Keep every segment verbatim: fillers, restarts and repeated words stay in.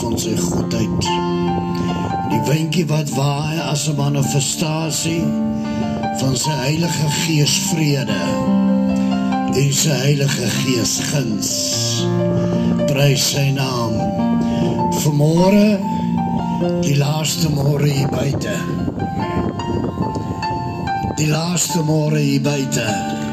van sy goedheid. Die windjie wat waai as 'n manifestasie van sy Heilige Gees vrede en sy Heilige Gees guns. Prys sy naam. Vanmôre, die laaste môre hier buite. Die laaste môre hier buite.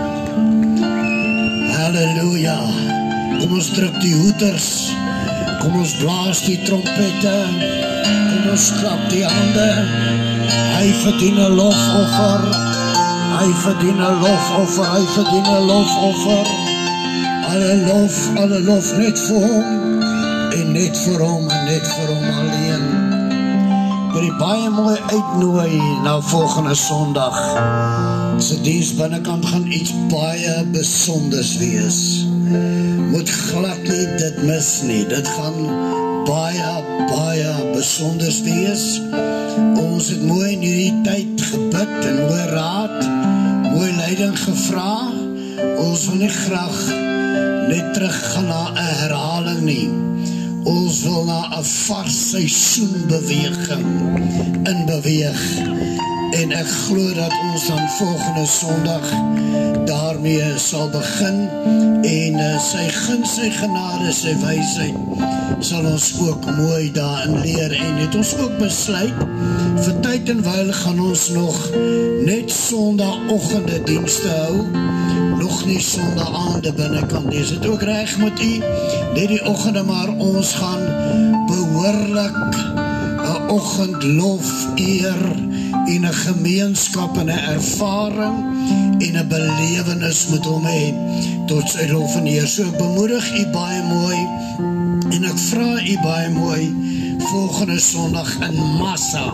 Halleluja. Kom ons druk die hoeders. Kom ons blaas die trompette. Kom ons klap die hande. Hy verdien 'n lofoffer. Hy verdien 'n lofoffer. Hy verdien 'n lofoffer. Alle lof, alle lof net vir hom. En net vir hom en net vir hom alleen. Wil die baie mooi uitnooi na volgende Sondag. Sy diens binnekant gaan iets baie besonders wees. Moet glad nie dit mis nie. Dit gaan baie, baie besonders wees. Ons het mooi in hierdie tyd gebid en mooi raad, mooi leiding gevra. Ons wil nie graag net terug gaan na 'n herhaling nie. Ons wil na 'n vars seisoenbeweging inbeweeg. En ek glo dat ons dan volgende Sondag daarmee sal begin. En uh, sy guns, sy genade, sy wysheid sal ons ook mooi daarin leer. En het ons ook besluit, vir tyd en wyl gaan ons nog net Sondagoggende dienste hou. Nog nie Sondaande binnekant nie. Is dit ook reg met u? Net die oggende, maar ons gaan behoorlik 'n oggend lof, eer en 'n gemeenskap en 'n ervaring en 'n belewenis met hom hê tot sy lof en eer. So ek bemoedig u baie mooi en ek vra u baie mooi volgende Sondag in massa,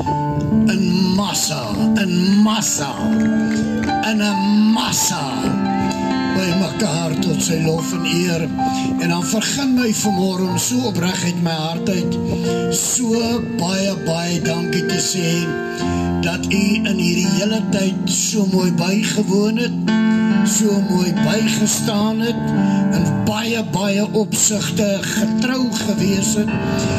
in massa, in massa, in 'n massa by mekaar tot sy lof en eer. En dan vergun my vanmôre om so opreg uit my hart uit so baie, baie dankie te sê dat u in hierdie hele tyd so mooi bygewoon het, so mooi bygestaan het, in baie, baie opsigte getrou gewees het.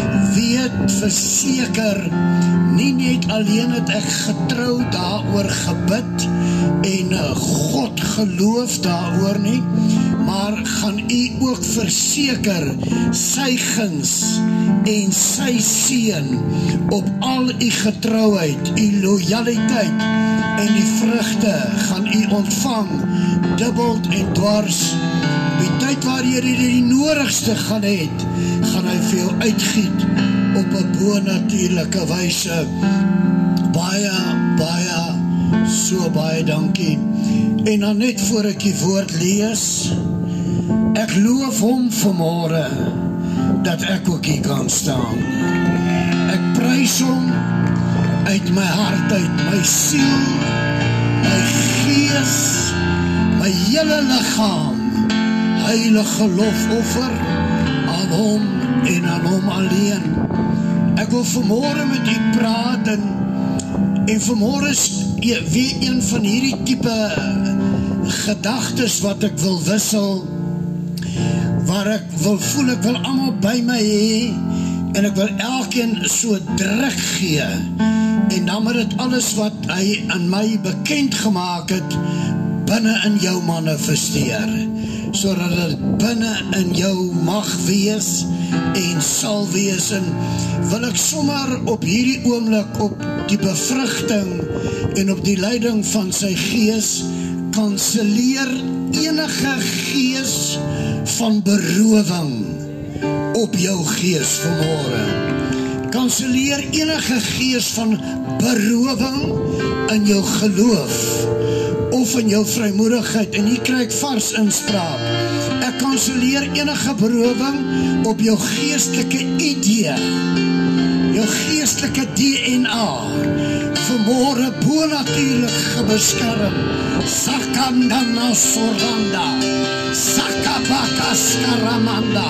Weet verseker, nie net alleen het ek getrou daaroor gebid en God geloof daaroor nie, maar gaan u ook verseker sy guns en sy seën op al u getrouheid, u lojaliteit en die vrugte gaan u ontvang, dubbeld en dwars. Die tyd waar jy die nodigste gaan het, gaan hy vir jou uitgiet op 'n bonatuurlike wyse. Baie, baie, so baie dankie. En dan net voor ek die woord lees, ek loof hom vanmôre dat ek ook hier kan staan. Ek prys hom uit my hart uit, my siel, my gees, my hele liggaam, heilige lofoffer aan hom en aan hom alleen. Ek wil vanmôre met u praat en, en vanmôre is weer een van hierdie tipe gedagtes wat ek wil wissel, waar ek wil voel, ek wil almal by my hê, en ek wil elkeen so druk gee, en dan moet dit alles wat hy aan my bekend gemaak het, binne in jou manifesteer, sodat dit binne in jou mag wees, en sal wees, en wil ek sommer op hierdie oomblik, op die bevrugting, en op die leiding van sy gees, kanseleer enige gees van berowing op jou gees vanmôre. Kanseleer enige gees van berowing in jou geloof of in jou vrymoedigheid, en hier kry ek vars inspraak. Ek kanseleer enige berowing op jou geestelike idee, jou geestelike D N A, vanmôre bonatuurlik gebeskerm. Sakandana soranda, sakabaka skaramanda.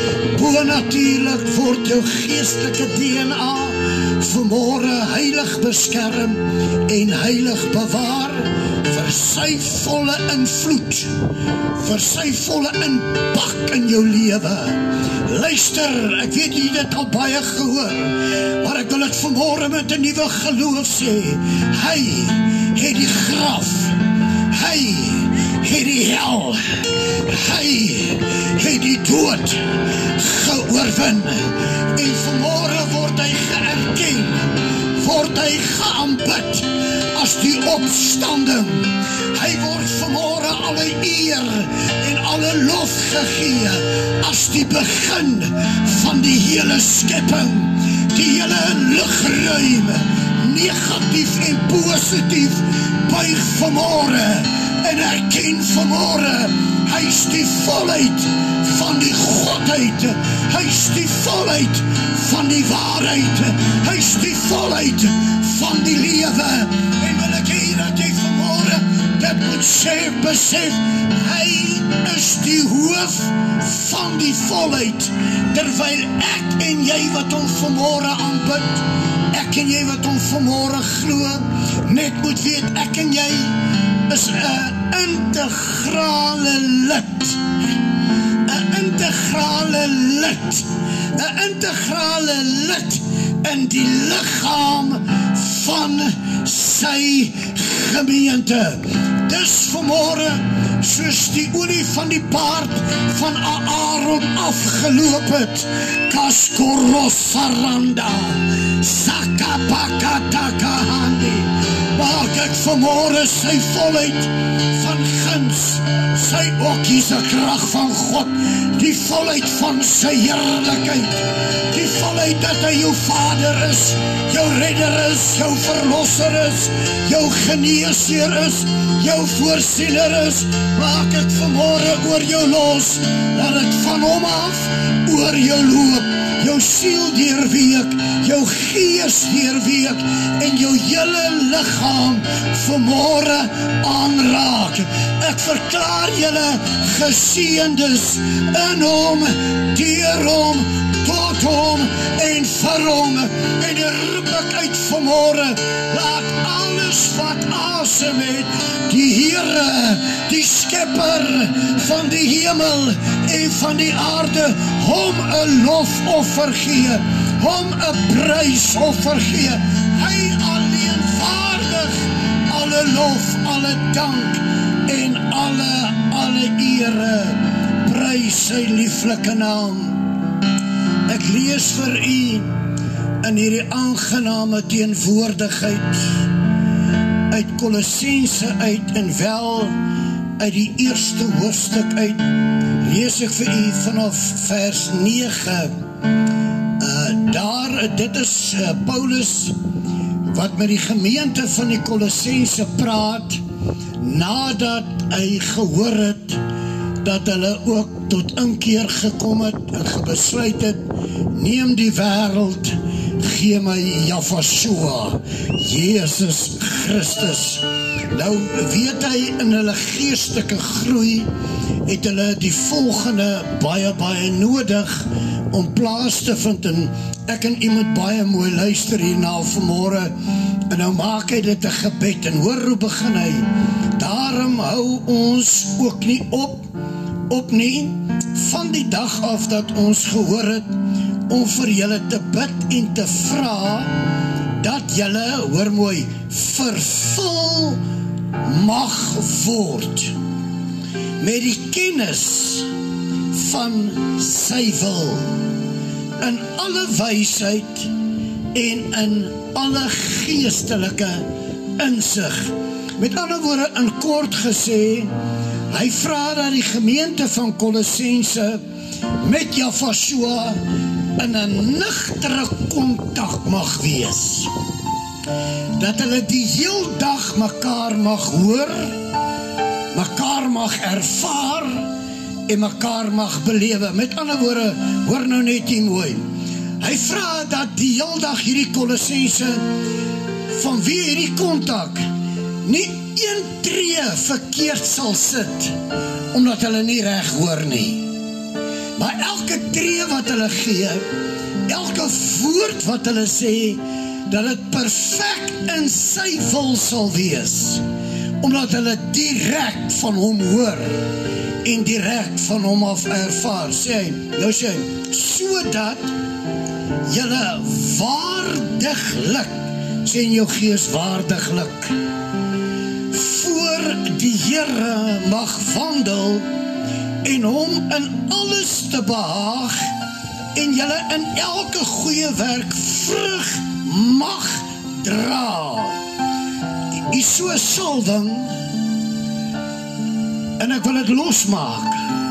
Bonatuurlik word jou geestelike D N A vanmôre heilig beskerm en heilig bewaar vir sy volle invloed, vir sy volle pak in jou lewe. Luister, ek weet jy dit al baie gehoor, maar ek wil dit vanmôre met 'n nuwe geloof sê. Hy het die graf, hy het die hel, hy het die dood geoorwin. En vanmôre word hy geerken, word hy geaanbid as die opstanding. Hy word vanmôre alle eer en alle lof gegee as die begin van die hele skepping, die hele lugruim, negatief en positief, buig vanmôre en erken vanmôre, hy is die volheid van die godheid, hy is die volheid van die waarheid, hy is die volheid van die lewe. En wil ek hê dat jy vanmôre dit moet sê, besef, hy is die hoof van die volheid, terwyl ek en jy wat hom vanmôre aanbid, ek en jy wat hom vanmôre glo, net moet weet, ek en jy is 'n integrale lid, 'n integrale lid, 'n integrale lid in die liggaam van sy gemeente. Dis vanmôre soos die olie van die paard van Aaron afgeloop het, Kaskorosaranda, Sakapakatakahandi, maak ek vanmôre sy volheid van guns, sy okkies krag van God, die volheid van sy heerlikheid, die volheid dat hy jou vader is, jou redder is, jou verlosser is, jou geneesheer is, jou voorsiener is, maak ek vanmôre oor jou los, laat ek van hom af oor jou loop, jou siel deurweek, jou gees deurweek, en jou hele liggaam vanmôre aanraak. Ek verklaar julle geseëndes in hom, deur hom, tot hom en vir hom, en die roep ek uit vanmôre, laat alles wat asem het, die Here, die skepper van die hemel en van die aarde, hom 'n lofoffer gee, hom 'n prysoffer gee, hy alleen waardig alle lof, alle dank en alle, alle ere, prys sy lieflike naam. Ek lees vir u in hierdie aangename teenwoordigheid uit Kolossense uit, en wel uit die eerste hoofstuk uit, lees ek vir u vanaf vers nege. Uh, daar, dit is uh, Paulus wat met die gemeente van die Kolossense praat, nadat hy gehoor het dat hulle ook tot inkeer gekom het en gebesluit het, neem die wêreld, gee my Yahshua, Jesus Christus. Nou weet hy, in hulle geestelike groei het hulle die volgende baie baie nodig om plaas te vind, en ek en iemand baie mooi luister hierna vanmôre, en nou maak hy dit 'n gebed, en hoor hoe begin hy, daarom hou ons ook nie op, op nie, van die dag af dat ons gehoor het, om vir julle te bid en te vra, dat julle, hoor mooi, vervul mag word, met die kennis van sy wil, in alle wysheid en in alle geestelike insig. Met ander woorde, in kort gesê, hy vra dat die gemeente van Kolossense met Yahshua in 'n nugtere kontak mag wees. Dat hulle die heel dag mekaar mag hoor, mekaar mag ervaar en mekaar mag belewe. Met ander woorde, hoor nou net hier mooi. Hy vra dat die heel dag hierdie Kolossense van wie hierdie kontak nie een tree verkeerd sal sit, omdat hulle nie reg hoor nie. Maar elke tree wat hulle gee, elke woord wat hulle sê, dat het perfek in sy wil sal wees, omdat hulle direk van hom hoor, en direk van hom af ervaar. Sê hy, nou sê hy, sodat julle waardiglik, sê in jou gees waardiglik, voor die Here mag wandel en hom in alles te behaag en julle in elke goeie werk vrug mag dra. Is so 'n salwing en ek wil dit losmaak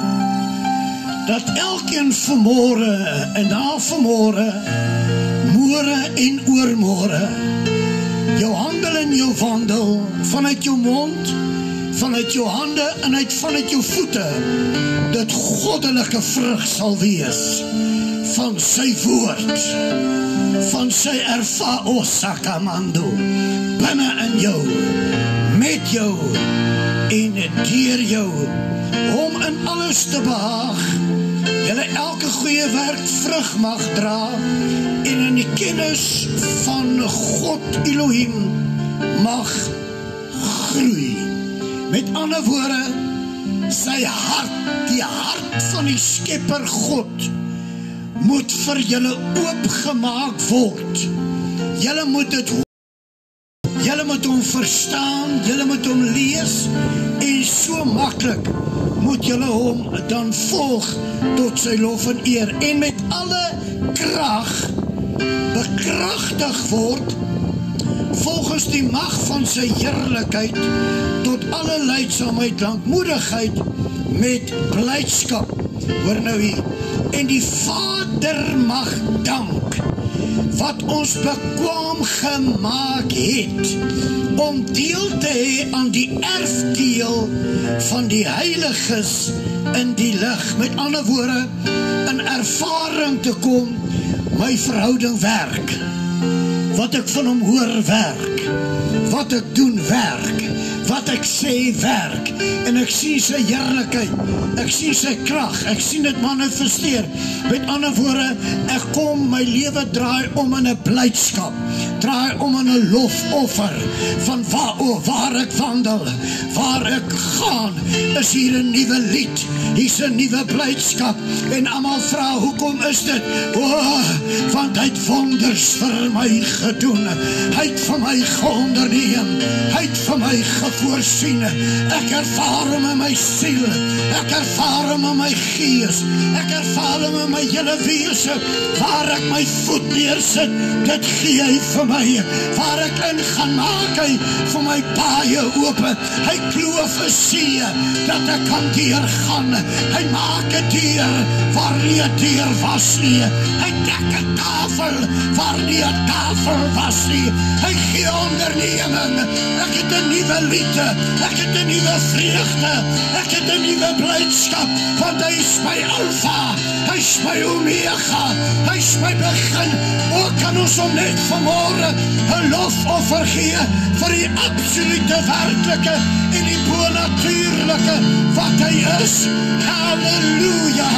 dat elkeen vanmôre en na vanmôre, môre en oormôre, jou handel en jou wandel vanuit jou mond, vanuit jou hande en uit vanuit jou voete, dit goddelike vrug sal wees van sy woord, van sy ervaring sakamando, binne in jou, met jou en deur jou, om in alles te behaag, julle elke goeie werk vrug mag dra en in die kennis van God Elohim mag groei. Met ander woorde, sy hart, die hart van die Skepper God, moet vir julle oopgemaak word. Julle moet dit Julle moet hom verstaan, julle moet hom lees en so maklik moet julle hom dan volg tot sy lof en eer en met alle krag bekragtig word volgens die mag van sy heerlikheid tot alle lydsaamheid, lankmoedigheid met blydskap. Hoor nou hier, en die Vader mag dank wat ons bekwaam gemaak het om deel te hê aan die erfdeel van die heiliges in die lig. Met ander woorde, in ervaring te kom, my verhouding werk, wat ek van hom hoor werk, wat ek doen werk, wat ek sê werk, en ek sien sy heerlikheid, ek sien sy krag, ek sien dit manifesteer. Met ander woorde, ek kom, my lewe draai om in 'n blydskap, draai om in 'n lofoffer, van waar, oh, waar ek wandel, waar ek gaan, is hier 'n nuwe lied, hier's 'n nuwe blydskap, en almal vra, hoekom is dit? Oh, want hy het wonders vir my gedoen, hy het vir my geonderneem, hy het vir my gevoorsien, ek ervaar hom in my siel, ek ervaar hom in my gees, ek ervaar hom in my hele wese, waar ek my voet neersit, dit gee hy vir my, waar ek in gaan maak hy vir my paaie open, hy kloof 'n see, dat ek kan deurgaan, hy maak 'n deur, waar nie 'n deur was nie, hy dek 'n tafel, waar nie 'n tafel was nie, hy gee onderneming, ek het 'n nuwe lied, ek het 'n nuwe vreugde, ek het 'n nuwe blydskap, want hy is my alfa, hy is my omega, hy is my begin. O, kan ons hom net vanmôre 'n lofoffer gee vir die absolute werklike en die bonatuurlike wat hy is. Halleluja,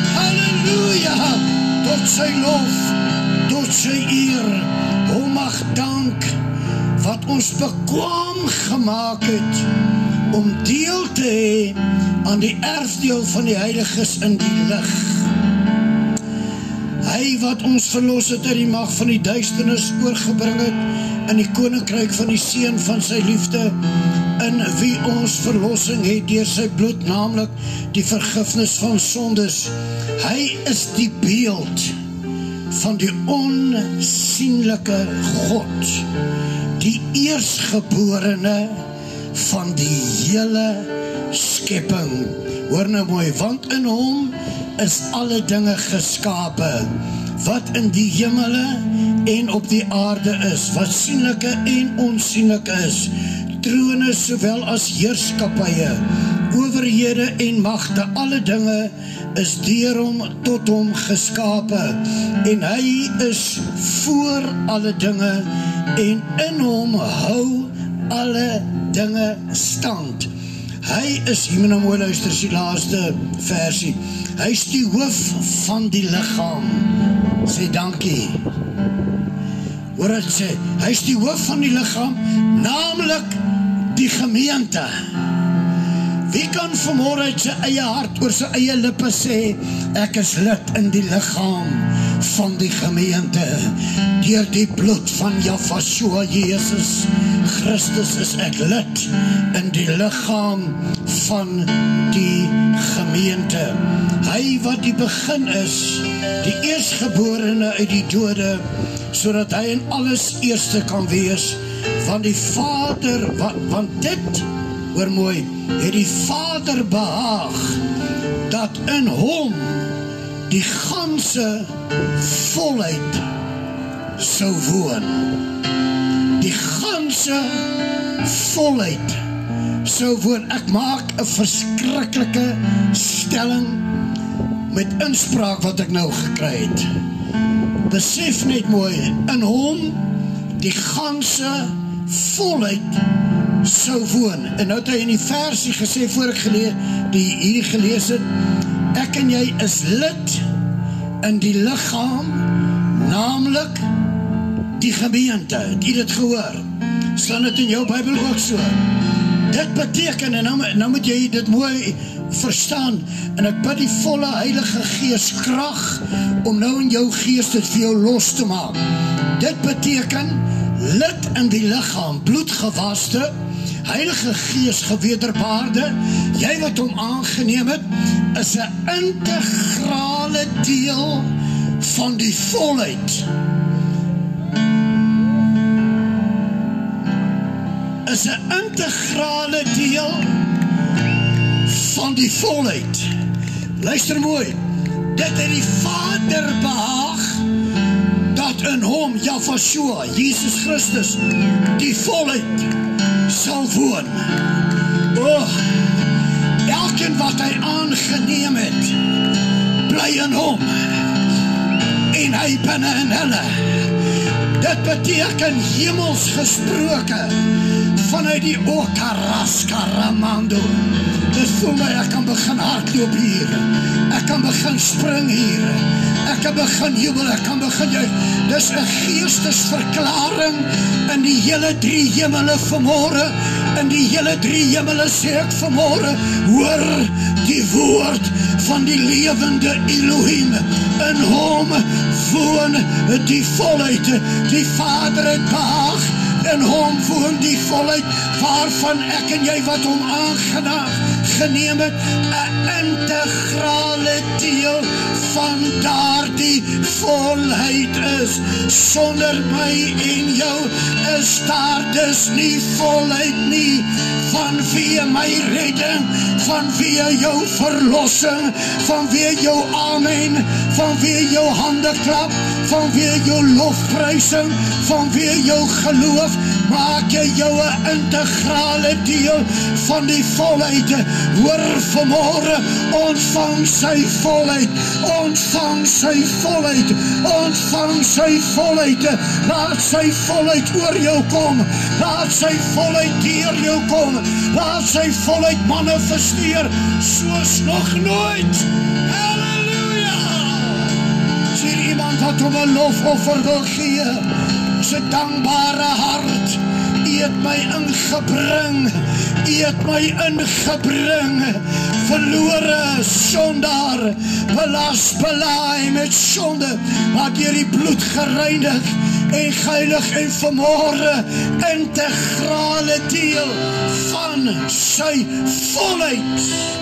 halleluja, tot sy lof, tot sy eer, hom mag dank wat ons bekwaam gemaak het om deel te hê aan die erfdeel van die heiliges in die lig. Hy wat ons verlos het uit die mag van die duisternis oorgebring het in die koninkryk van die seun van sy liefde, in wie ons verlossing het deur sy bloed, naamlik die vergifnis van sondes. Hy is die beeld van die onsienlike God, die eersgeborene van die hele skepping. Hoor nou mooi, want in hom is alle dinge geskape, wat in die hemele en op die aarde is, wat sienlike en onsienlike is, trone sowel as heerskappye, owerhede en magte, alle dinge is deur hom tot hom geskape, en hy is voor alle dinge, en in hom hou alle dinge stand. Hy is, hier moet nou mooi luister, is die laaste versie, hy is die hoof van die liggaam. Sê dankie. Hoor het sê, hy is die hoof van die liggaam, naamlik die gemeente. Wie kan vanmôre uit sy eie hart oor sy eie lippe sê, ek is lid in die liggaam van die gemeente. Deur die bloed van Yahshua Jesus Christus is ek lid in die liggaam van die gemeente. Hy wat die begin is, die eerstgeborene uit die dode, sodat hy in alles eerste kan wees, van die Vader, want, want dit, hoor mooi, het die Vader behaag, dat in hom die ganse volheid sou woon. Die ganse volheid sou woon. Ek maak 'n verskriklike stelling met inspraak wat ek nou gekry het. Besef net mooi, in hom die ganse volheid sou woon. En nou het hy in die versie gesê, voor ek gelees, die hier gelees het, ek en jy is lid in die liggaam, naamlik die gemeente. Het jy dit gehoor? Staan dit in jou Bybel ook so? Dit beteken, en nou, nou moet jy dit mooi verstaan, en ek bid die volle Heilige Gees krag, om nou in jou gees dit vir jou los te maak. Dit beteken, lid in die liggaam, bloedgewaste, Heilige Gees gewederbaarde, jy wat hom aangeneem het, is 'n integrale deel van die volheid. Is 'n integrale deel van die volheid. Luister mooi, dit het die Vader behaag, dat in hom, Yahshua, Jesus Christus, die volheid sal woon. Oh, elkeen wat hy aangeneem het, bly in hom, en hy binne in hulle. Dit beteken hemels gesproke, vanuit die Okaraskaramando. Dit voel my, ek kan begin hardloop hier, ek kan begin spring hier, ek kan begin jubel, ek kan begin juig. Dis 'n geestesverklaring in die hele drie hemele vanmôre, in die hele drie hemele sê ek vanmôre, hoor die woord van die lewende Elohim. In hom woon die volheid, die Vader het behaag, in hom woon die volheid, waarvan ek en jy wat hom aangenaam geneem het, 'n integrale deel van daardie volheid is. Sonder my en jou is daar dus nie volheid nie, vanweë my redding, vanweë jou verlossing, vanweë jou amen, vanweë jou hande klap, vanweë jou lofprysing, vanweë jou geloof, maak jy jou 'n integrale deel van die volheid. Hoor vanmôre, ontvang sy volheid, ontvang sy volheid, ontvang sy volheid, laat sy volheid oor jou kom, laat sy volheid deur jou kom, laat sy volheid manifesteer, soos nog nooit. Halleluja! Sien iemand wat om 'n lofoffer wil gee, sy dankbare hart, U het my ingebring, U het my ingebring, verlore sondaar, belas, belaai met sonde, maar deur die bloed gereinig en geheilig en vanmôre integrale deel van sy volheid.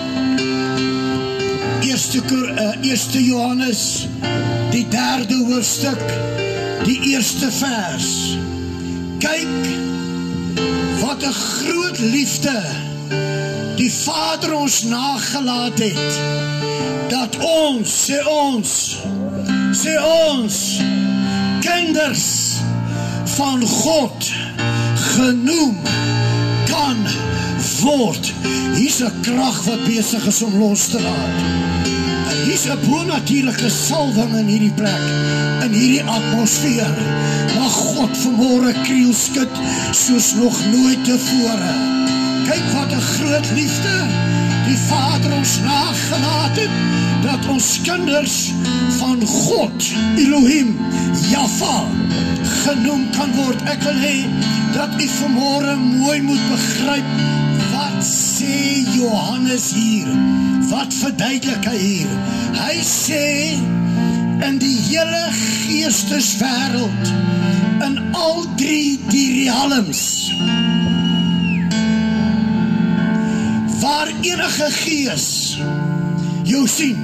Eerste, uh, Eerste Johannes, die derde hoofstuk, die eerste vers. Kyk, wat 'n groot liefde die Vader ons nagelaat het, dat ons, sê ons, sê ons, kinders van God genoem kan word. Hier's 'n krag wat besig is om los te laat. Hier's 'n bonatuurlike salwing in hierdie plek, in hierdie atmosfeer. Mag God vanmôre kriel skud soos nog nooit tevore. Kyk wat 'n groot liefde die Vader ons nagelaat het, dat ons kinders van God, Elohim, Jahwe, genoem kan word. Ek wil hê dat u vanmôre mooi moet begryp wat sê Johannes hier? Wat verduidelik hy hier? Hy sê, in die hele geesteswêreld, in al drie die realms, waar enige gees jou sien,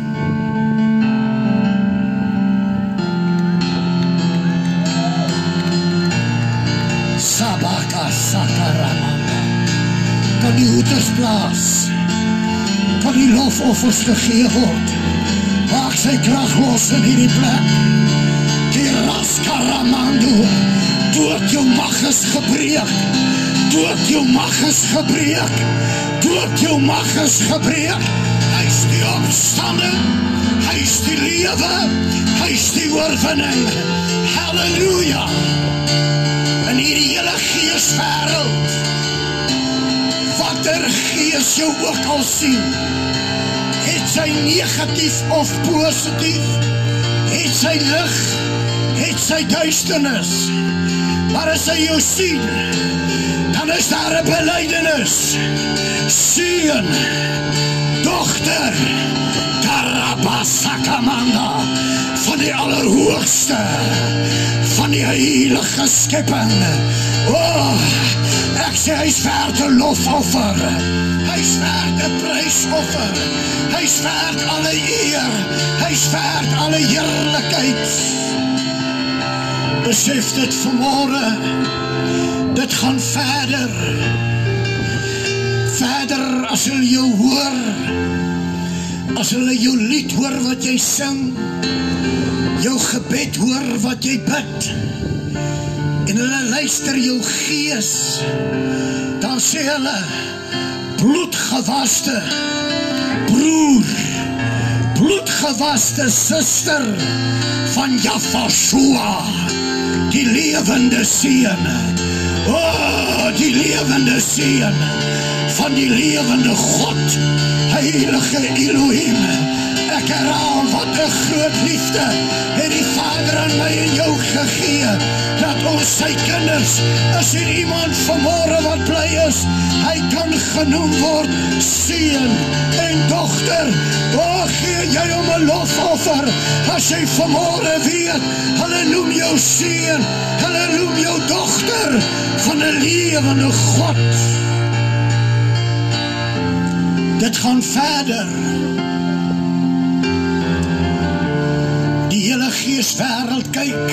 Sabaka Sakaramanda, kan die hoeders plaas, kan die lofoffers gegee word, maak sy krag los in hierdie plek, die Raskaramando, dood jou mag is gebreek, dood jou mag is gebreek, dood jou mag is gebreek, hy is die opstanding, hy is die lewe, hy is die oorwinning, halleluja, in hierdie hele geeswêreld, wat er gees jou ook al sien, het sy negatief of positief, het sy lig, het sy duisternis, maar as hy jou sien, dan is daar 'n belydenis, seun, dogter, Karabasakamanda, van die allerhoogste, van die heilige skepping. Oh, ek sê hy is werd 'n lofoffer, hy is werd 'n prysoffer, hy is werd alle eer, hy is werd alle heerlikheid. Besef dit vanmôre, dit gaan verder, verder as hulle jou hoor, as hulle jou lied hoor wat jy sing, jou gebed hoor wat jy bid, en hulle luister jou gees, dan sê hulle, bloedgewaste broer, bloedgewaste suster van Jafashua, die lewende seun, oh, die lewende seun van die lewende God, heilige Elohim. Ek herhaal, wat 'n groot liefde het die Vader aan my en jou gegee, dat ons sy kinders, is hier iemand vanmôre wat bly is, hy kan genoem word seun en dogter. O, gee jy hom 'n lofoffer, as jy vanmôre weet, hulle noem jou seun, hulle noem jou dogter van 'n lewende God. Dit gaan verder. Die hele geeswêreld kyk,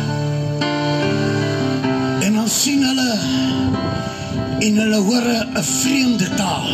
en dan sien hulle, en hulle hoor 'n vreemde taal,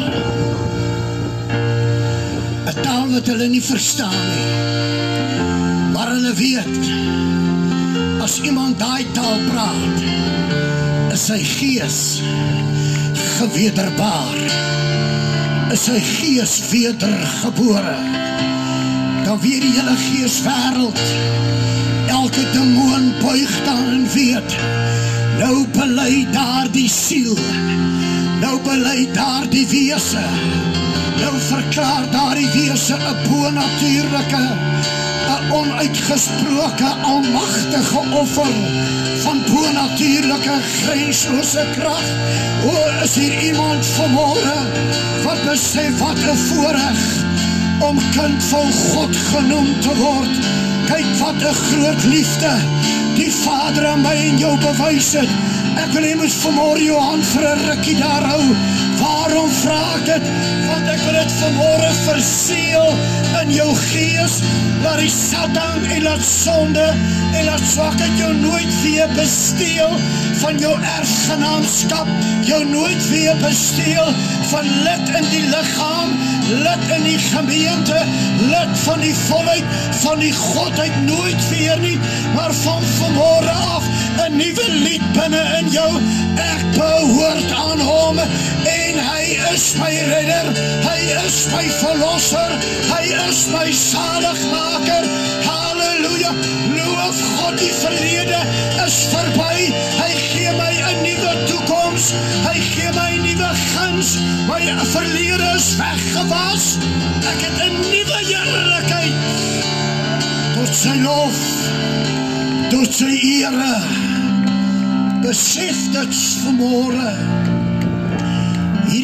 'n taal wat hulle nie verstaan nie, maar hulle weet, as iemand daai taal praat, is sy gees gewederbaar, is sy gees wedergebore. Dan weer die hele geeswêreld, elke demoon buig dan en weet, nou bely daar die siel, nou bely daar die wese, nou verklaar daar die wese 'n bonatuurlike, 'n onuitgesproke, almagtige offer, van bonatuurlike, grenslose krag. O, is hier iemand vanmôre, wat besef wat 'n voorreg, om kind van God genoem te word. Kyk wat 'n groot liefde die Vader aan my en jou bewys het. Ek wil hê mens vanmôre jou hand vir 'n rukkie daar hou. Waarom vra ek dit? Want ek wil dit vanmôre verseël in jou gees, laat die Satan en laat sonde en laat swakheid jou nooit weer besteel van jou erfgenaamskap, jou nooit weer besteel van lid in die liggaam, lid in die gemeente, lid van die volheid, van die godheid, nooit weer nie, maar van vanmôre af, 'n nuwe lied binne in jou. Ek behoort aan hom, en hy is my redder, hy is my verlosser, hy is my zaligmaker. Halleluja, loof God, die verlede is verby, hy gee my 'n nuwe toekoms, hy gee my 'n nuwe guns, my verlede is weggewas, ek het 'n nuwe heerlikheid, tot sy lof, tot sy ere. Besef dit vanmôre, hierdie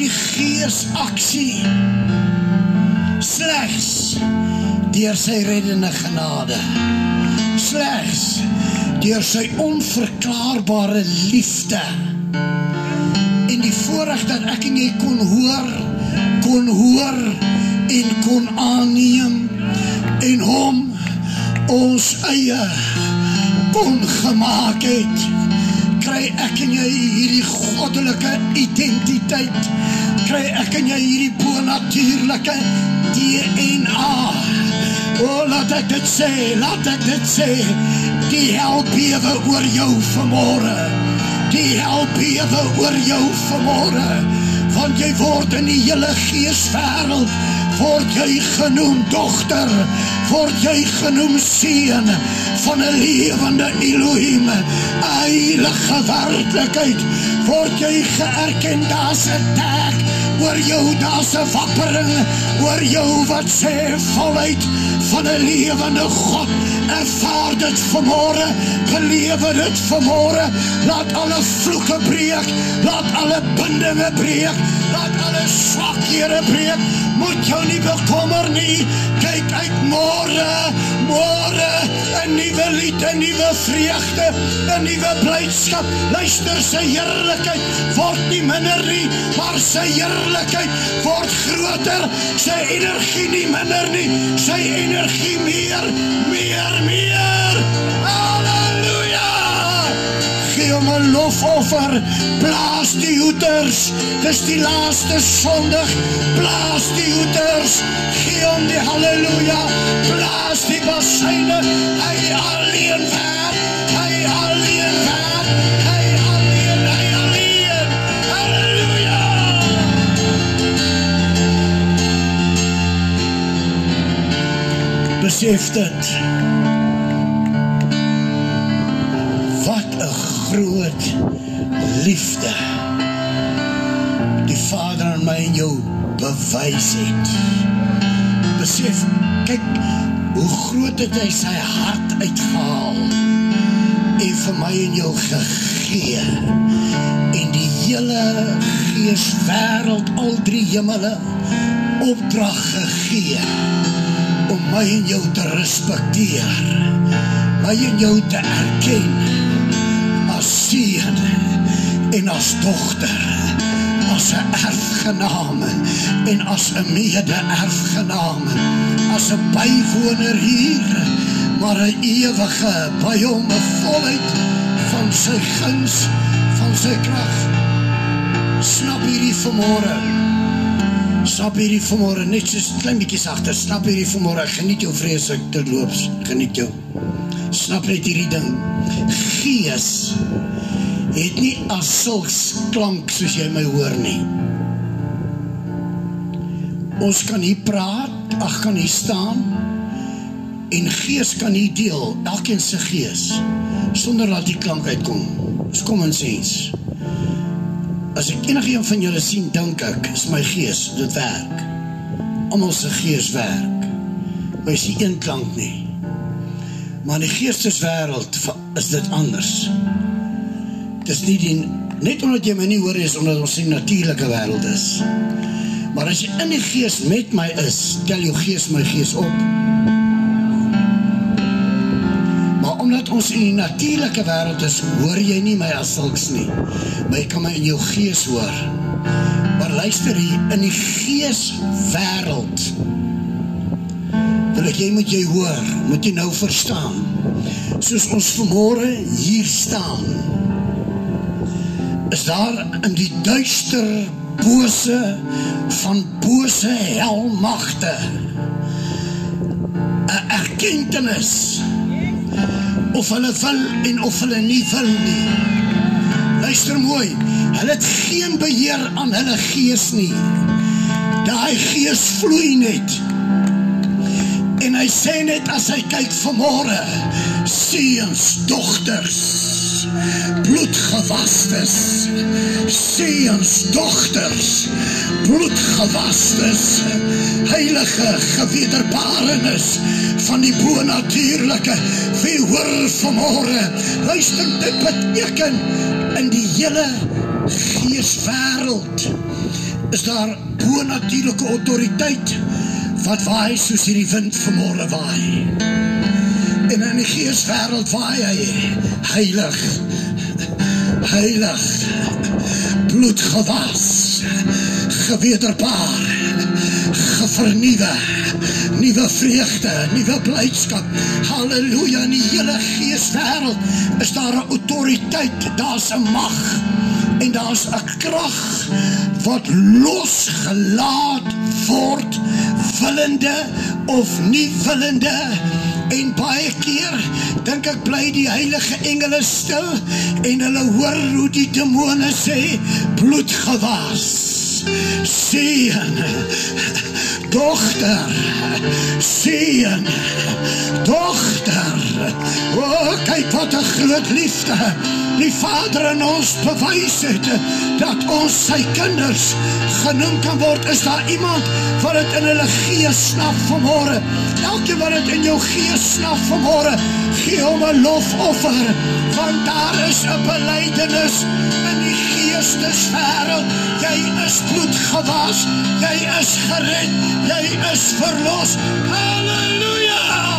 die Gees aksie, slegs deur sy reddende genade, slegs deur sy onverklaarbare liefde, en die voorreg dat ek en jy kon hoor, kon hoor en kon aanneem, en hom ons eie kon gemaak het, kry ek en jy hierdie goddelike identiteit, kry ek en jy hierdie bonatuurlike D N A. O, laat ek dit sê, laat ek dit sê, die hel bewe oor jou vanmôre, die hel bewe oor jou vanmôre, want jy word in die hele geeswêreld, word jy genoem dogter, word jy genoem seun van 'n lewende Elohim, heilige werklikheid, word jy geerken, daar's 'n taak oor jou, daar's 'n wappering oor jou wat sê voluit van 'n lewende God, ervaar dit vanmôre, belewe dit vanmôre, laat alle vloeke breek, laat alle bindinge breek, laat alle swakhede breek, moet jou nie bekommer nie, kyk uit môre, môre, 'n nuwe lied, 'n nuwe vreugde, 'n nuwe blydskap, luister, sy heerlikheid word nie minder nie, maar sy heerlikheid word groter, sy energie nie minder nie, sy energie meer, meer, meer, halleluja, gee hom 'n lofoffer, blaas die hoeters, dis die laaste Sondag, blaas die hoeters, gee hom die halleluja, blaas die basuine, hy alleen werk, hy alleen werk, hy alleen, hy alleen, halleluja. Besef dit, wat 'n groot liefde die Vader aan my en jou bewys het. Besef, kyk, hoe groot het hy sy hart uitgehaal en vir my en jou gegee, en die hele geeswêreld, al drie hemele, opdrag gegee, om my en jou te respekteer, my en jou te erken, as seun en as dogter, as 'n erfgename en as 'n mede-erfgename, as 'n bywoner hier, maar 'n ewige by hom, 'n volheid van sy guns, van sy krag. Snap hierdie vanmôre, snap hierdie vanmôre, net soos klein bietjie sagter, snap hierdie vanmôre, geniet jou vreeslik terloops, geniet jou, snap net hierdie ding, Gees het nie as sulks klank soos jy my hoor nie. Ons kan hier praat, ag kan hier staan, en Gees kan hier deel, elkeen se gees, sonder dat die klank uitkom. Dis common sense. As ek enige een van julle sien, dink ek, is my gees, dit werk. Almal se gees werk. Maar is die een klank nie. Maar in die geesteswêreld is dit anders. Dis nie die, net omdat jy my nie hoor is, omdat ons in die natuurlike wêreld is. Maar as jy in die gees met my is, tel jou gees my gees op. Maar omdat ons in die natuurlike wêreld is, hoor jy nie my as sulks nie. Maar jy kan my in jou gees hoor. Maar luister hier, in die geeswêreld, wil ek jy moet jy hoor, moet jy nou verstaan. Soos ons vanmôre hier staan, is daar in die duister bose van bose helmagte 'n erkentenis, of hulle wil en of hulle nie wil nie. Luister mooi, hulle het geen beheer aan hulle gees nie. Daai gees vloei net. En hy sê net as hy kyk vanmôre, seuns, dogters, bloedgewastes, seuns, dogters, bloedgewastes, heilige gewederbarenes van die bonatuurlike, wie hoor vanmôre, luister, dit beteken in die hele geeswêreld is daar bonatuurlike autoriteit wat waai soos hierdie wind vanmôre waai. En in die geeswêreld waai hy heilig, heilig, bloedgewas, gewederbaar, gevernieuwe, nuwe vreugde, nuwe blydskap. Halleluja, in die hele geeswêreld is daar 'n autoriteit, daar's 'n mag en daar's 'n krag wat losgelaat word, willende of nie willende. En baie keer dink ek bly die heilige engele stil en hulle hoor hoe die demone sê, bloedgewas, seën, dogter, seën, dogter. O, oh, kyk wat 'n groot liefde die Vader in ons bewys het, dat ons sy kinders genoem kan word. Is daar iemand wat het in hulle gees snap vanmôre? Elkeen wat het in jou gees snap vanmôre, gee hom 'n lofoffer, want daar is 'n belydenis in die geesteswêreld. Jy is bloedgewas, jy is gered, jy is verlos. Halleluja!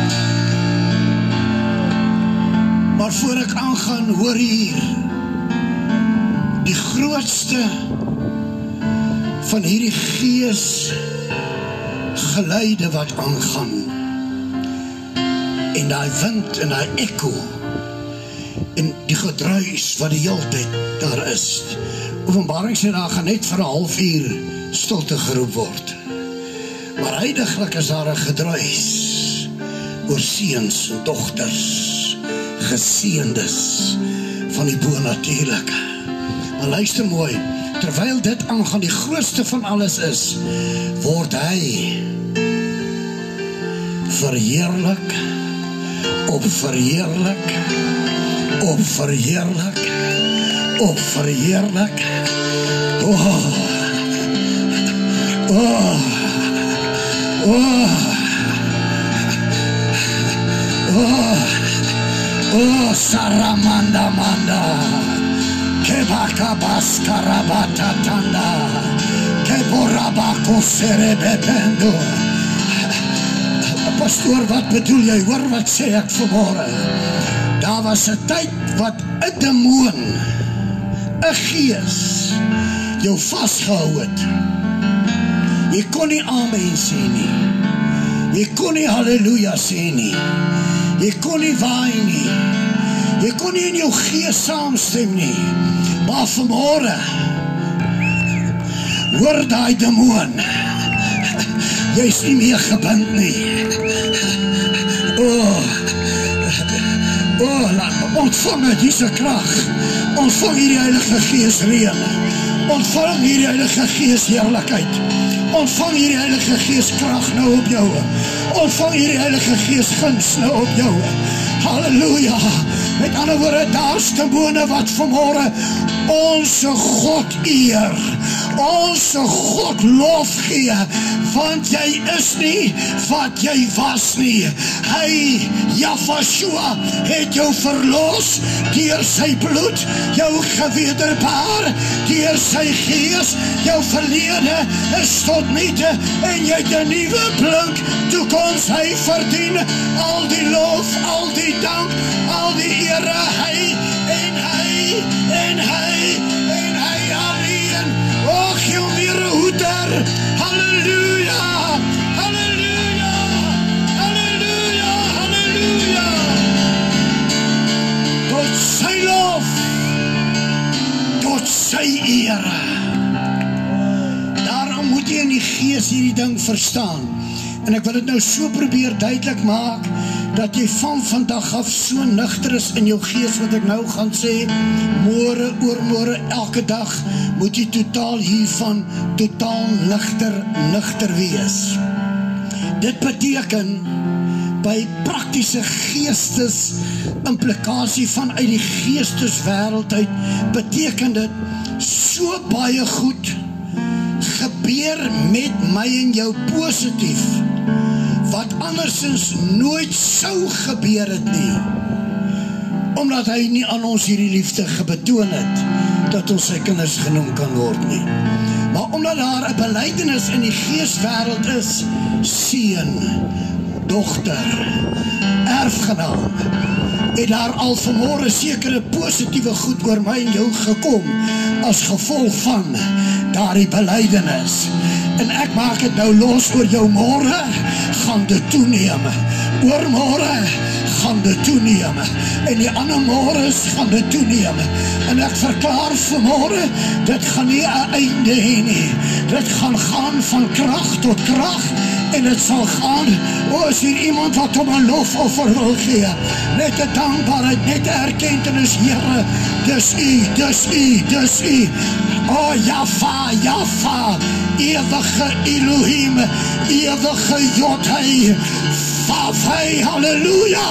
Maar voor ek aangaan, hoor hier, die grootste van hierdie gees geluide wat aangaan, en die wind en die echo, en die gedruis wat die hele tyd daar is. Openbaring sê daar gaan net vir 'n halfuur stilte geroep word. Maar heiliglik is daar 'n gedruis oor seuns en dogters, geseëndes van die bonatuurlike. Maar luister mooi, terwyl dit aangaan, die grootste van alles is, word hy verheerlik, op verheerlik, op verheerlik, op verheerlik. Oh, oh, oh, oh, oh, Saramanda Manda, Kebakabas Karabata Tanda, Keborabako Serebebendo. Pastoor, wat bedoel jy? Hoor wat sê ek vanmôre? Daar was 'n tyd wat 'n demoon, 'n gees, jou vasgehou het. Jy kon nie amen sê nie. Jy kon nie halleluja sê nie. Jy kon nie waai nie. Jy kon nie in jou gees saamstem nie. Maar vanmôre, hoor daai demoon, jy is nie meer gebind nie. Oh, oh, ontvang het hierdie krag. Ontvang hierdie Heilige Gees reën. Ontvang hierdie Heilige Gees heerlikheid. Ontvang hierdie Heilige Gees krag nou op jou. Ontvang hierdie Heilige Gees guns nou op jou. Halleluja. Met ander woorde, daar's demone wat vanmôre onze God eer, onze God lof gee, want jy is nie wat jy was nie. Hy, Yahshua, het jou verlos deur sy bloed, jou gewederbaar deur sy gees, jou verlede is tot niete en jy het 'n nuwe blink toekoms. Hy verdien al die lof, al die dank, al die ere, hy en hy en hy en hy alleen. O, gee hom weer 'n hoeder. Halleluja, halleluja, halleluja, halleluja. Tot sy lof, tot sy ere. Daarom moet jy in die gees hierdie ding verstaan. En ek wil dit nou so probeer duidelik maak, dat jy van vandag af so nugter is in jou gees, wat ek nou gaan sê, môre, oormôre, elke dag, moet jy totaal hiervan, totaal nugter, nugter wees. Dit beteken, by praktiese geestes implikasie vanuit die geesteswêreld uit, beteken dit so baie goed, gebeur met my en jou positief, wat andersins nooit sou gebeur het nie, omdat hy nie aan ons hierdie liefde gebetoon het, dat ons sy kinders genoem kan word nie. Maar omdat daar 'n belydenis in die geeswêreld is, seun, dogter, erfgenaam, het daar al vanmôre sekere positiewe goed oor my en jou gekom, as gevolg van daardie belydenis. En ek maak het nou los oor jou môre, gaan dit toeneem. Oor môre gaan dit toeneem. En die ander môres gaan dit toeneem. En ek verklaar vanmôre, dit gaan nie 'n einde hê nie. Dit gaan gaan van krag tot krag. En het sal gaan, o, is hier iemand wat om 'n lofoffer wil gee. Net 'n dankbaarheid, net 'n erkentenis, Here, dis U, dis U, dis U. O, Jaffa, Jaffa, ewige Elohim, ewige Jodhei, Vavhei, halleluja.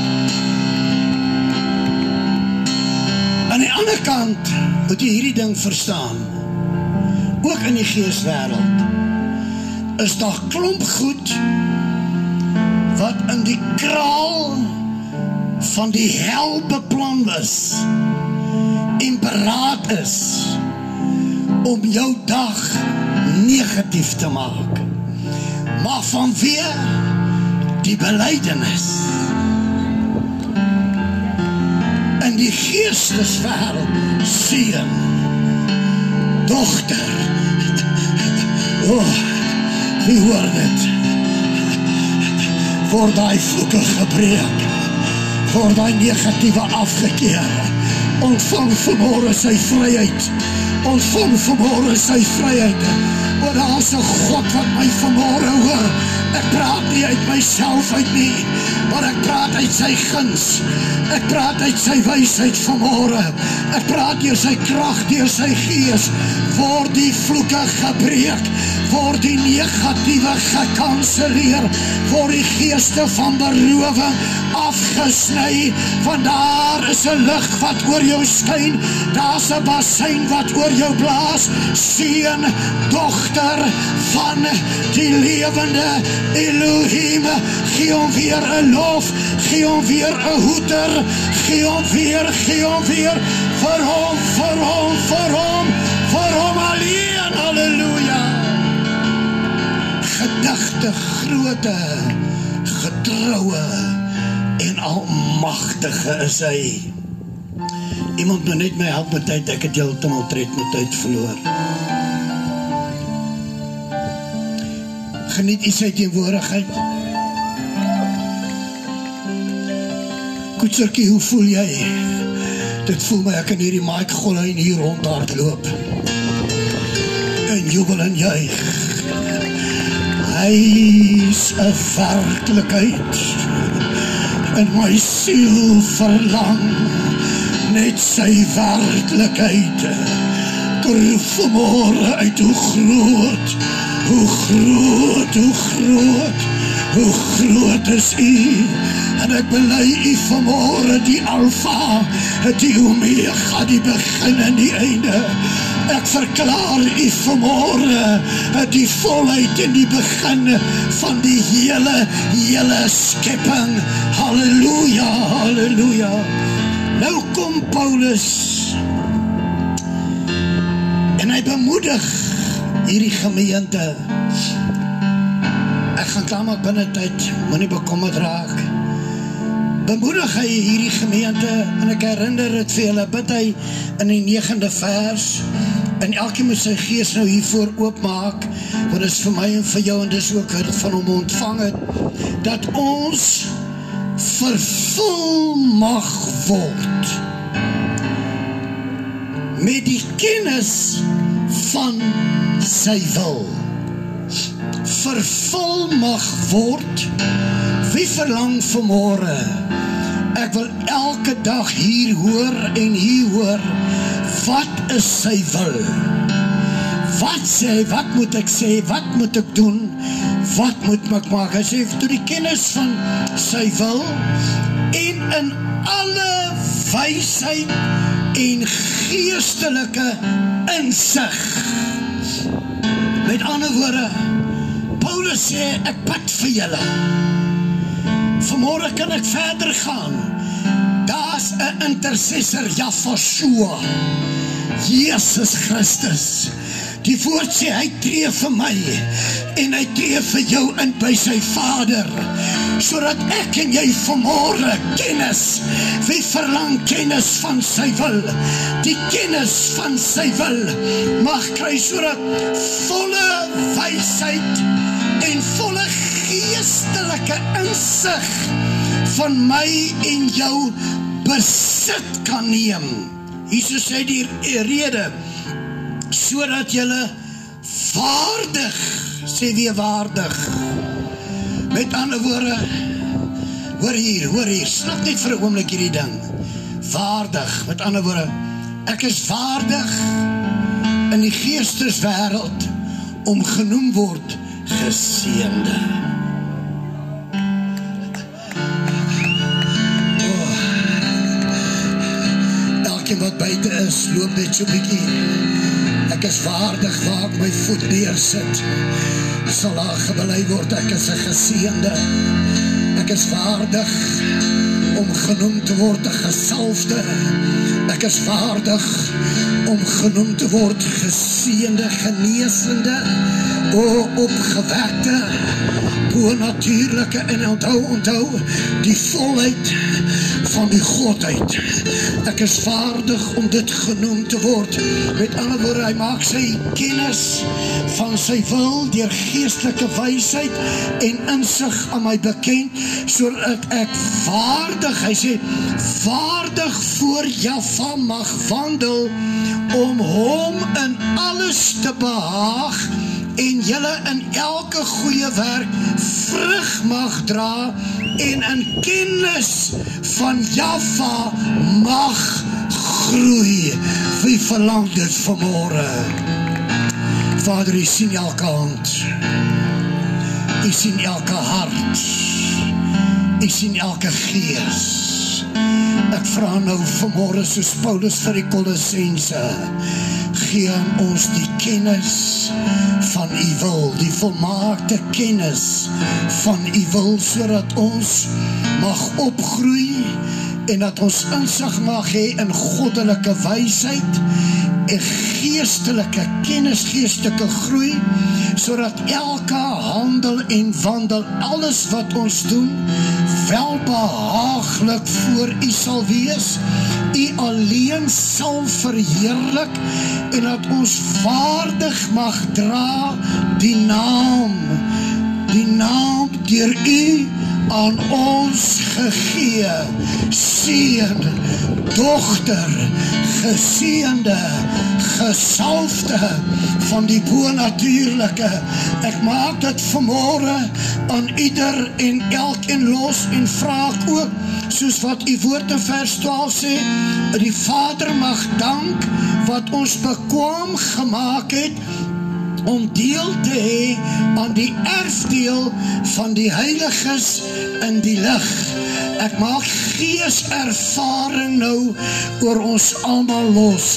Aan die ander kant moet jy hierdie ding verstaan. Ook in die geeswêreld is daar klomp goed wat in die kraal van die hel beplan is en beraad is om jou dag negatief te maak. Maar vanweë die belydenis in die geesteswêreld, seun, dogter, oh, wie hoor dit? Word daai vloeke gebreek, word daai negatiewe afgekeer. Ontvang vanmôre sy vryheid, ontvang vanmôre sy vryheid. O, daar is 'n God wat my vanmôre hoor. Ek praat nie uit myself uit nie, maar ek praat uit sy guns. Ek praat uit sy wysheid vanmôre. Ek praat deur sy krag, deur sy gees. Word die vloeke gebreek, word die negatiewe gekanseleer, word die geeste van berowing afgesny, want daar is 'n lig wat oor jou skyn, daar's 'n bassein wat oor jou blaas, seun, dogter van die lewende Elohim, gee hom weer 'n lof, gee hom weer 'n hoeder, gee hom weer, gee hom weer, vir hom, vir hom, vir hom, vir hom alleen, halleluja. Gedigte, groote, getroue en almagtige is hy. Iemand moet net my help met tyd, ek het heeltemal tred met tyd verloor. Geniet U sy teenwoordigheid. Koetsertjie, hoe voel jy? Dit voel my ek in hierdie Mike Gollyn hier rondhardloop en jubel en juig. Hy is 'n werklikheid en my siel verlang net sy werklikheid. Proef vanmôre uit hoe groot, hoe groot, hoe groot, hoe groot is U. En ek bely U vanmôre die Alfa, die Omega, die begin en die einde. Ek verklaar U vanmôre die volheid en die begin van die hele, hele skepping. Halleluja, halleluja. Nou kom Paulus en hy bemoedig hierdie gemeente. Ek gaan klaar maak binne tyd, moenie bekommerd raak. Bemoedig hy hierdie gemeente en ek herinner dit vir julle, bid hy in die negende vers. En elkeen moet sy gees nou hiervoor oopmaak, want dit is vir my en vir jou, en dis ook wat van hom ontvang het, dat ons vervul mag word met die kennis van sy wil. Vervul mag word. Wie verlang vanmôre? Ek wil elke dag hier hoor en hier hoor, wat is sy wil? Wat sê, wat moet ek sê, wat moet ek doen, wat moet ek maak? Hy sê, toe die kennis van sy wil, en in alle wysheid en geestelike insig. Met ander woorde, Paulus sê, ek bid vir julle. Vanmôre kan ek verder gaan. Daar's 'n intercessor, Yahshua, Jesus Christus, Die woord sê, hy tree vir my, en hy tree vir jou in by sy Vader, sodat ek en jy vanmorgen kennis, wie verlang kennis van sy wil, die kennis van sy wil, mag kry, sodat volle wysheid, en volle geestelike insig, van my en jou besit kan neem. Jesus sê die rede, sodat jylle waardig, sê weer waardig, met ander woorde, hoor hier, hoor hier, snap net vir 'n oomblik hierdie ding, waardig, met ander woorde, ek is waardig in die geesteswêreld om genoem word geseënde. Wat buiten is, loop net so bietjie. Ek is waardig waar ek my voet neersit. Sal daar gebely word, ek is 'n geseënde. Ek is waardig om genoem te word 'n gesalfde. Ek is waardig om genoem te word geseënde, genesende, o opgewekte, bo-natuurlike, en onthou, onthou, die volheid van die Godheid. Ek is vaardig om dit genoem te word. Met ander woorde, hy maak sy kennis van sy wil deur geestelike wysheid en insig aan my bekend, sodat ek vaardig, hy sê, vaardig voor Jahwe mag wandel, om hom in alles te behaag, en julle in elke goeie werk vrug mag dra, en in kennis van Jahwe mag groei. Wie verlang dit vanmorgen? Vader, u sien elke hand, u sien elke hart, u sien elke gees. Ek vra nou vanmorgen, soos Paulus vir die Kolossense, gee aan ons die kennis van u wil, die volmaakte kennis van u wil, sodat ons mag opgroei, en dat ons insig mag hê in goddelike wysheid, en geestelike kennis, geestelike groei, sodat elke handel en wandel, alles wat ons doen, welbehaaglik voor u sal wees, u alleen sal verheerlik, en dat ons waardig mag dra die naam, die naam deur u aan ons gegee, seun, dogter, geseënde, gesalfde van die bo-natuurlike. Ek maak dit vanmorgen aan ieder en elkeen los, en vraag ook, soos wat u woord in vers twaalf sê, die Vader mag dank wat ons bekwaam gemaak het, om deel te hê aan die erfdeel van die heiliges in die lig. Ek maak geeservaring nou oor ons almal los.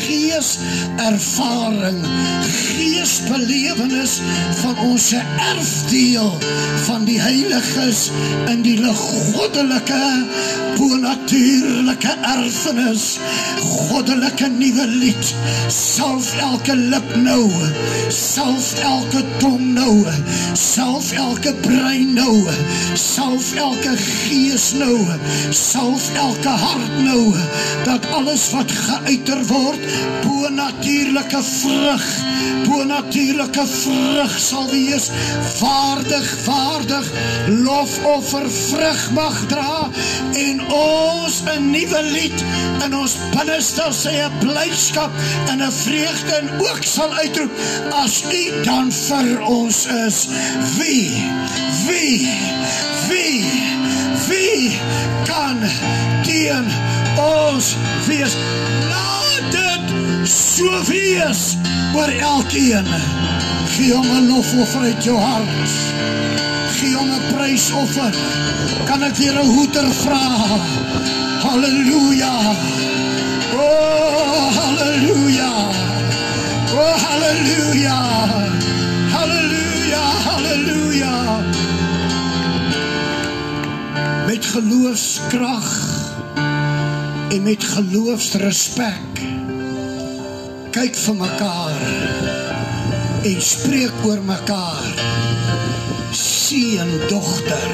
Geeservaring, geesbelewenis van ons erfdeel van die heiliges in die lig. Goddelike, bo-natuurlike erfenis, goddelike nuwe lied. Salf elke lip nou, salf elke tong nou, salf elke brein nou, salf elke gees nou, salf elke hart nou, dat alles wat geuiter word, bo-natuurlike vrug, bo-natuurlike vrug sal wees, waardig, waardig, lofoffer vrug mag dra, en ons een nuwe lied in ons binneste sê 'n blydskap en 'n vreugde en ook sal uitroep, as u dan vir ons is, wie, wie, wie, wie kan teen ons wees? Laat dit so wees oor elkeen. Gee hom 'n lofoffer uit jou hart. Gee hom 'n prysoffer. Kan ek weer 'n hoeter vra? Halleluja. Oh, halleluja. Oh, halleluja. Halleluja, halleluja. Met geloofskrag en met geloofsrespek kyk vir mekaar en spreek oor mekaar. Seun, dogter,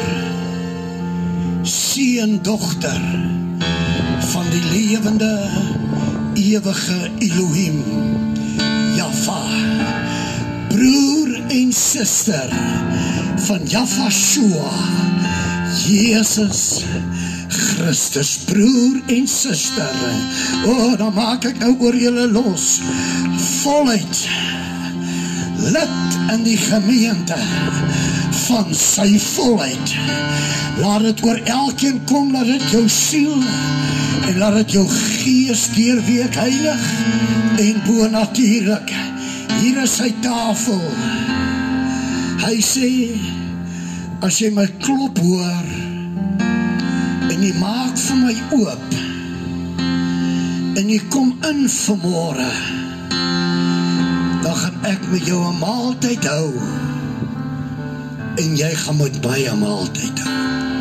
seun, dogter van die lewende, ewige Elohim, Jaffa, broer en suster van Jafashua, Jesus Christus, broer en suster. O, oh, dan maak ek nou oor julle los, voluit, lid in die gemeente van sy volheid. Laat het oor elkeen kom, laat het jou siel en laat het jou gees deurweek heilig en bonatuurlik. Hier is sy tafel. Hy sê, as jy my klop hoor en jy maak vir my oop en jy kom in vanmôre, dan gaan ek met jou 'n maaltyd hou en jy gaan met my 'n maaltyd hou.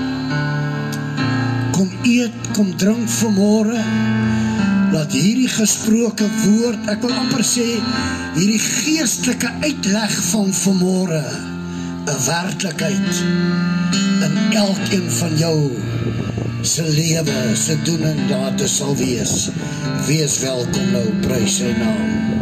Kom eet, kom drink vanmôre, laat hierdie gesproke woord, ek wil amper sê, hierdie geestelike uitleg van vanmôre 'n werklikheid in elkeen van jou se lewe, se doen en late sal wees. Wees welkom nou, prys sy naam.